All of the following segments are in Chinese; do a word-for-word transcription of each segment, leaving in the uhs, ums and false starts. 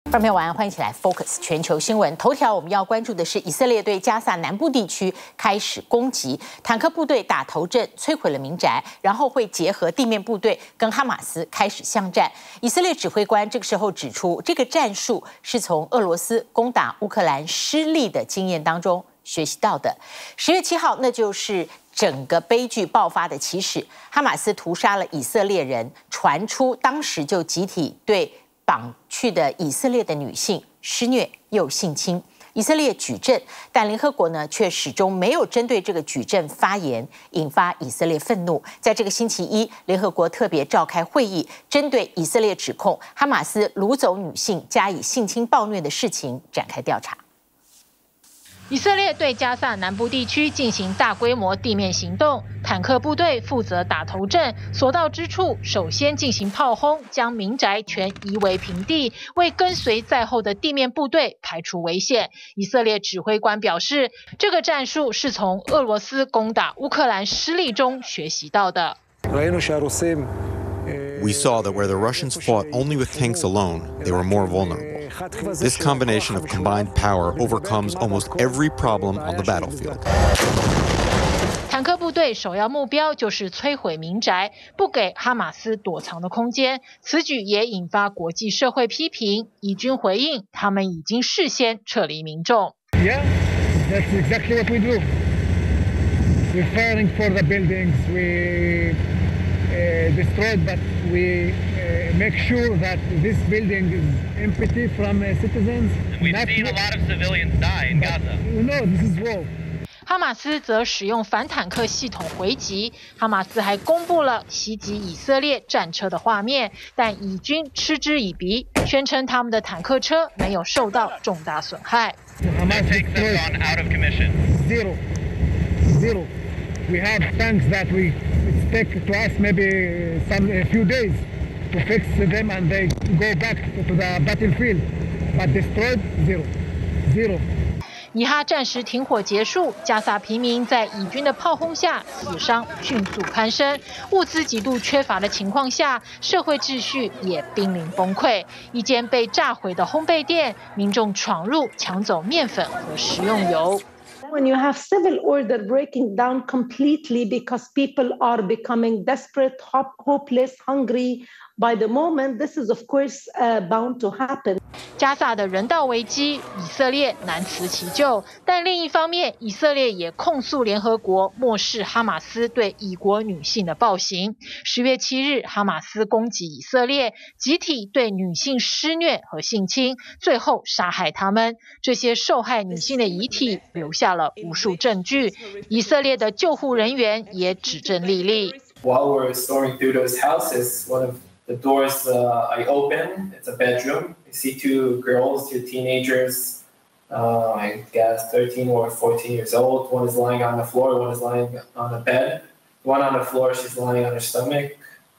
观众朋友晚安，欢迎一起来 Focus 全球新闻。头条我们要关注的是以色列对加萨南部地区开始攻击，坦克部队打头阵，摧毁了民宅，然后会结合地面部队跟哈马斯开始巷战。以色列指挥官这个时候指出，这个战术是从俄罗斯攻打乌克兰失利的经验当中学习到的。十月七号，那就是整个悲剧爆发的起始，哈马斯屠杀了以色列人，传出当时就集体对绑去的以色列的女性施虐又性侵，以色列举证，但联合国呢却始终没有针对这个举证发言，引发以色列愤怒。在这个星期一，联合国特别召开会议，针对以色列指控哈马斯掳走女性加以性侵暴虐的事情展开调查。 以色列对加萨南部地区进行大规模地面行动，坦克部队负责打头阵，所到之处首先进行炮轰，将民宅全夷为平地，为跟随在后的地面部队排除危险。以色列指挥官表示，这个战术是从俄罗斯攻打乌克兰失利中学习到的。 We saw that where the Russians fought only with tanks alone, they were more vulnerable. This combination of combined power overcomes almost every problem on the battlefield. 坦克部队首要目标就是摧毁民宅，不给哈马斯躲藏的空间。此举也引发国际社会批评。以军回应，他们已经事先撤离民众。 Yeah, that's exactly what we do. We're firing for the buildings. We uh, destroyed, but we uh, make sure that this building is empty from uh, citizens. We've seen a lot of civilians die in Gaza. No, this is war. 哈马斯则使用反坦克系统回击，哈马斯还公布了袭击以色列战车的画面，但以军嗤之以鼻，宣称他们的坦克车没有受到重大损害。 Hamas has gone out of commission. Zero, zero. We have tanks that we expect to us maybe some a few days to fix them and they go back to the battlefield, but destroyed zero, zero. 以哈暂时停火结束，加萨平民在以军的炮轰下死伤迅速攀升，物资极度缺乏的情况下，社会秩序也濒临崩溃。一间被炸毁的烘焙店，民众闯入抢走面粉和食用油。 When you have civil order breaking down completely because people are becoming desperate, hopeless, hungry by the moment, this is of course uh, bound to happen. 加萨的人道危机，以色列难辞其咎。但另一方面，以色列也控诉联合国漠视哈马斯对以国女性的暴行。十月七日，哈马斯攻击以色列，集体对女性施虐和性侵，最后杀害她们。这些受害女性的遗体留下了无数证据。以色列的救护人员也指证莉莉。 While we're storming through those houses, one of the doors uh, I open, it's a bedroom. I see two girls, two teenagers, uh, I guess thirteen or fourteen years old. One is lying on the floor, one is lying on a bed. One on the floor, she's lying on her stomach.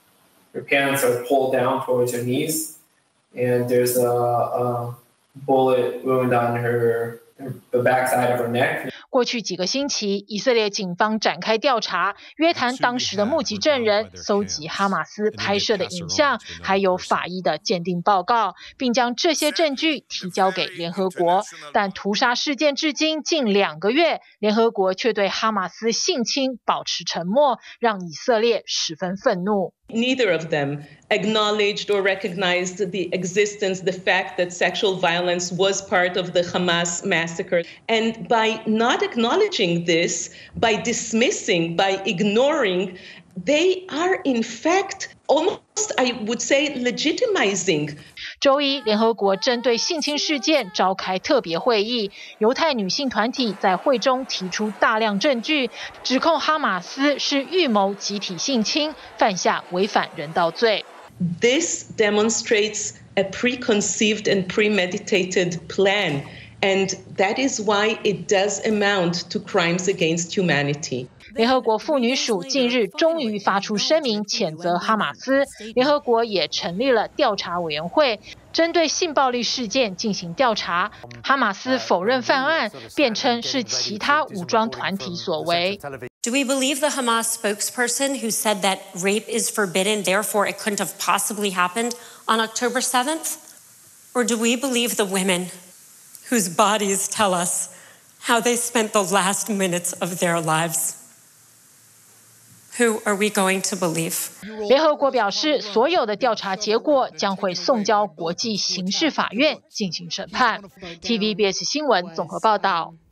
Her pants are pulled down towards her knees. And there's a, a bullet wound on her, her, the backside of her neck. 过去几个星期，以色列警方展开调查，约谈当时的目击证人，搜集哈马斯拍摄的影像，还有法医的鉴定报告，并将这些证据提交给联合国。但屠杀事件至今近两个月，联合国却对哈马斯性侵保持沉默，让以色列十分愤怒。 Neither of them acknowledged or recognized the existence, the fact that sexual violence was part of the Hamas massacre. And by not acknowledging this, by dismissing, by ignoring, they are in fact almost, I would say, legitimizing. 周一，联合国针对性侵事件召开特别会议，犹太女性团体在会中提出大量证据，指控哈马斯是预谋集体性侵，犯下违反人道罪。 This demonstrates a preconceived and premeditated plan, and that is why it does amount to crimes against humanity. 联合国妇女署近日终于发出声明，谴责哈马斯。联合国也成立了调查委员会，针对性暴力事件进行调查。哈马斯否认犯案，辩称是其他武装团体所为。 Do we believe the Hamas spokesperson who said that rape is forbidden, therefore it couldn't have possibly happened on October seventh? Or do we believe the women whose bodies tell us how they spent the last minutes of their lives? Who are we going to believe? 联合国表示，所有的调查结果将会送交国际刑事法院进行审判。T V B S 新闻综合报道。